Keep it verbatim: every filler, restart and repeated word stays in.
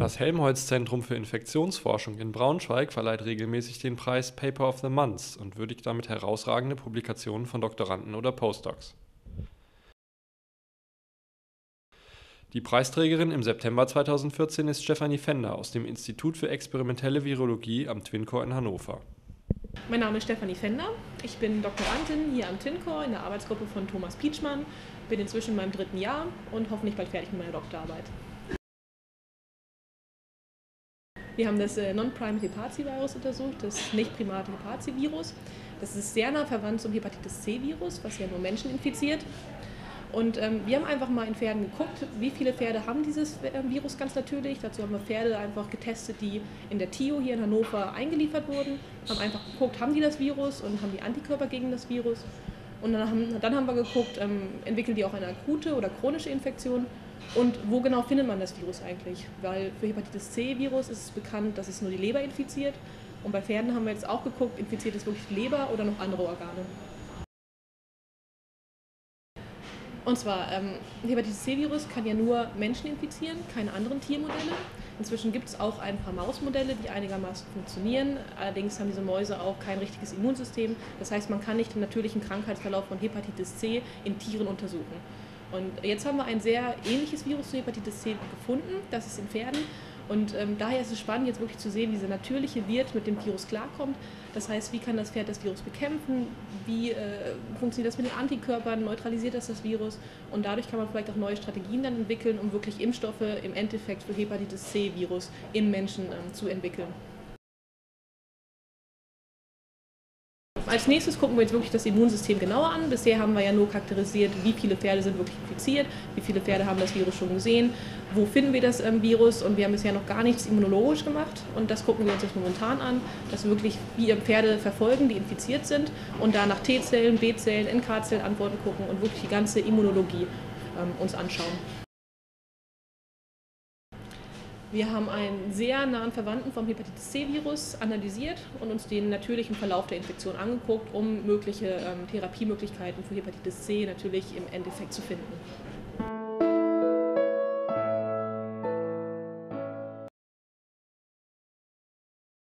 Das Helmholtz-Zentrum für Infektionsforschung in Braunschweig verleiht regelmäßig den Preis Paper of the Month und würdigt damit herausragende Publikationen von Doktoranden oder Postdocs. Die Preisträgerin im September zweitausendvierzehn ist Stefanie Fender aus dem Institut für experimentelle Virologie am TwinCore in Hannover. Mein Name ist Stefanie Fender, ich bin Doktorandin hier am TwinCore in der Arbeitsgruppe von Thomas Pietschmann, bin inzwischen in meinem dritten Jahr und hoffentlich bald fertig mit meiner Doktorarbeit. Wir haben das Non-Primate Hepazi-Virus untersucht, das nicht-primate Hepazi-Virus. Das ist sehr nah verwandt zum Hepatitis-C-Virus, was ja nur Menschen infiziert. Und ähm, wir haben einfach mal in Pferden geguckt, wie viele Pferde haben dieses äh, Virus ganz natürlich. Dazu haben wir Pferde einfach getestet, die in der T I O hier in Hannover eingeliefert wurden. Haben einfach geguckt, haben die das Virus und haben die Antikörper gegen das Virus. Und dann haben, dann haben wir geguckt, ähm, entwickeln die auch eine akute oder chronische Infektion. Und wo genau findet man das Virus eigentlich? Weil für Hepatitis-C-Virus ist es bekannt, dass es nur die Leber infiziert. Und bei Pferden haben wir jetzt auch geguckt, infiziert es wirklich die Leber oder noch andere Organe. Und zwar, ähm, Hepatitis-C-Virus kann ja nur Menschen infizieren, keine anderen Tiermodelle. Inzwischen gibt es auch ein paar Mausmodelle, die einigermaßen funktionieren. Allerdings haben diese Mäuse auch kein richtiges Immunsystem. Das heißt, man kann nicht den natürlichen Krankheitsverlauf von Hepatitis-C in Tieren untersuchen. Und jetzt haben wir ein sehr ähnliches Virus zu Hepatitis-C gefunden, das ist in Pferden. Und ähm, daher ist es spannend, jetzt wirklich zu sehen, wie dieser natürliche Wirt mit dem Virus klarkommt. Das heißt, wie kann das Pferd das Virus bekämpfen, wie äh, funktioniert das mit den Antikörpern, neutralisiert das das Virus. Und dadurch kann man vielleicht auch neue Strategien dann entwickeln, um wirklich Impfstoffe im Endeffekt für Hepatitis-C-Virus im Menschen ähm, zu entwickeln. Als nächstes gucken wir jetzt wirklich das Immunsystem genauer an. Bisher haben wir ja nur charakterisiert, wie viele Pferde sind wirklich infiziert, wie viele Pferde haben das Virus schon gesehen, wo finden wir das ähm, Virus, und wir haben bisher noch gar nichts immunologisch gemacht, und das gucken wir uns jetzt momentan an, dass wir wirklich wie Pferde verfolgen, die infiziert sind, und da nach T-Zellen, B-Zellen, N K-Zellen Antworten gucken und wirklich die ganze Immunologie ähm, uns anschauen. Wir haben einen sehr nahen Verwandten vom Hepatitis-C-Virus analysiert und uns den natürlichen Verlauf der Infektion angeguckt, um mögliche ähm, Therapiemöglichkeiten für Hepatitis-C natürlich im Endeffekt zu finden.